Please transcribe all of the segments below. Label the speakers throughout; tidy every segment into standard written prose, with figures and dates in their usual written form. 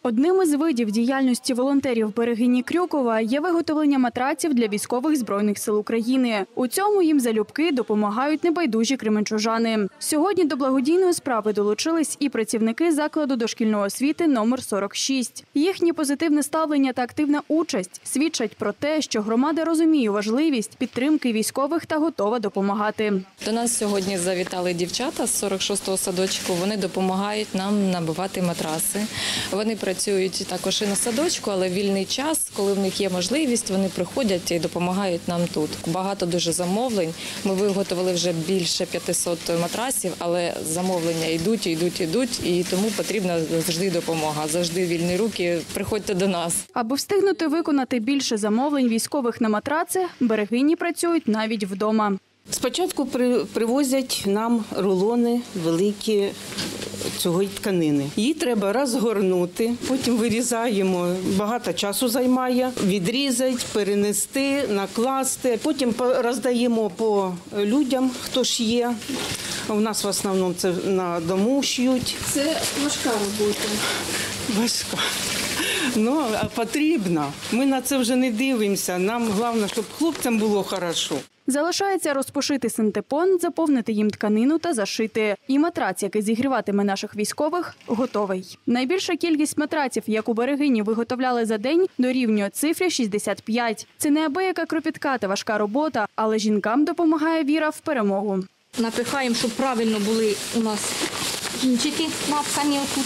Speaker 1: Одним із видів діяльності волонтерів берегині Крюкова є виготовлення матраців для військових Збройних сил України. У цьому їм залюбки допомагають небайдужі кременчужани. Сьогодні до благодійної справи долучились і працівники закладу дошкільної освіти номер 46. Їхнє позитивне ставлення та активна участь свідчать про те, що громада розуміє важливість підтримки військових та готова допомагати.
Speaker 2: До нас сьогодні завітали дівчата з 46-го садочку. Вони допомагають нам набивати матраси. Вони працюють також і на садочку, але в вільний час, коли в них є можливість, вони приходять і допомагають нам тут. Багато дуже замовлень. Ми виготовили вже більше 500 матрасів, але замовлення йдуть, і тому потрібна завжди допомога. Завжди вільні руки, приходьте до нас.
Speaker 1: Аби встигнути виконати більше замовлень військових на матраци, берегині працюють навіть вдома.
Speaker 3: Спочатку привозять нам рулони великі цієї тканини. Її треба розгорнути, потім вирізаємо, багато часу займає, відрізати, перенести, накласти. Потім роздаємо по людям, хто ж є. У нас в основному це на дому шиють.
Speaker 1: Це важка робота.
Speaker 3: Важка. Ну, потрібно. Ми на це вже не дивимося. Нам головне, щоб хлопцям було хорошо.
Speaker 1: Залишається розпошити синтепон, заповнити їм тканину та зашити. І матрац, який зігріватиме наших військових, готовий. Найбільша кількість матраців, яку берегині виготовляли за день, дорівнює цифрі 65. Це неабияка кропітка та важка робота, але жінкам допомагає віра в перемогу.
Speaker 4: Напихаємо, щоб правильно були у нас кінчики напхані отут.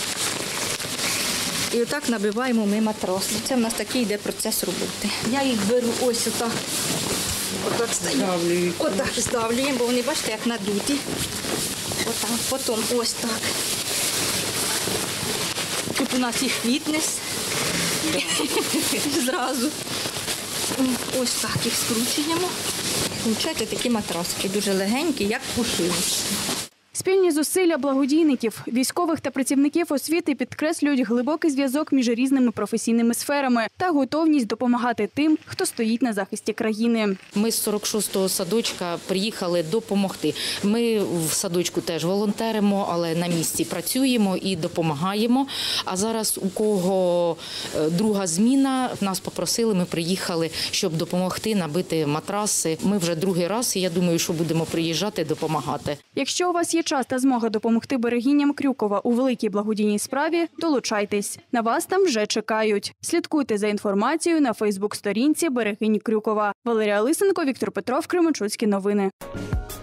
Speaker 4: І отак набиваємо ми матраси. Це в нас такий йде процес роботи. Я їх беру ось отак. Отак стаю. Отак здавлюємо, бо вони, бачите, як надуті. Отак, потім ось так. Тут у нас їх фітнес. Зразу. Ось так їх скручуємо. Получаєте такі матраски, дуже легенькі, як пушиночки.
Speaker 1: Спільні зусилля благодійників, військових та працівників освіти підкреслюють глибокий зв'язок між різними професійними сферами та готовність допомагати тим, хто стоїть на захисті країни.
Speaker 5: Ми з 46-го садочка приїхали допомогти. Ми в садочку теж волонтеримо, але на місці працюємо і допомагаємо. А зараз у кого друга зміна, нас попросили, ми приїхали, щоб допомогти набити матраси. Ми вже другий раз, і я думаю, що будемо приїжджати, допомагати.
Speaker 1: Якщо у вас є час та змога допомогти берегиням Крюкова у великій благодійній справі, долучайтесь. На вас там вже чекають. Слідкуйте за інформацією на фейсбук-сторінці берегині Крюкова. Валерія Лисенко, Віктор Петров, Кременчуцькі новини.